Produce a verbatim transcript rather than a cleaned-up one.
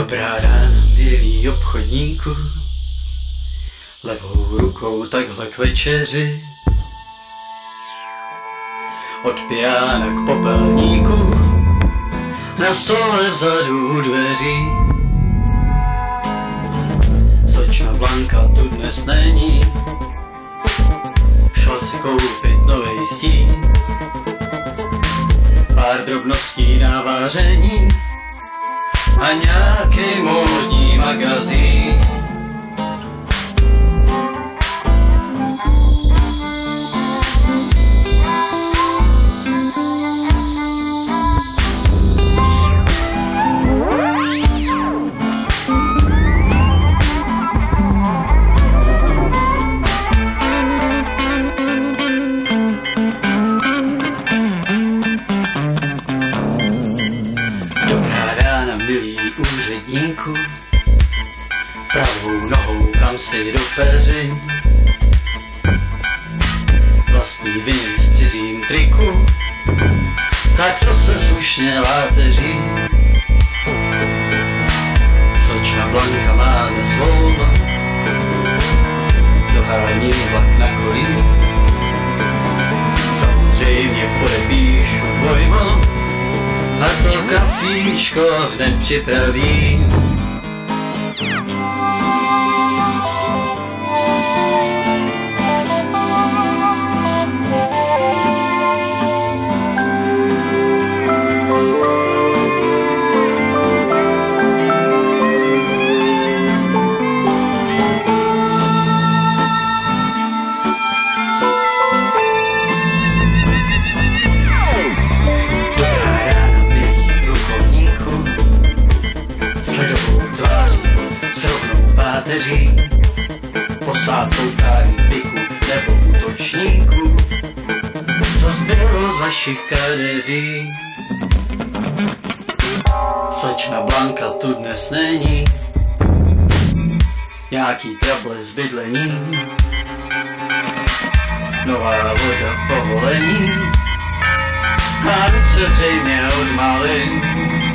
Dobrá rána, milý obchodníku, levou rukou takhle k večeři, od pijána k popelníku, na stole vzadu u dveří. Slečna Blanka tu dnes není, šla si koupit novej stín, pár drobností na vaření a nějaký módní magazín. Milý úředníku, pravou nohou kam si do peřin, vlastní viny v cizím triku, tak to se slušně láteří. Slečna Blanka má dnes volno, dohání vlak na kolí, samozřejmě podepíšu dvojmo, a to kafíčko hned připraví. Posádkou tání piku nebo útočníků, co zbylo z vašich kadeří. Slečna Blanka tu dnes není, nějaký trable s bydlením, nová voda povolení, má ruce zřejmě od malin.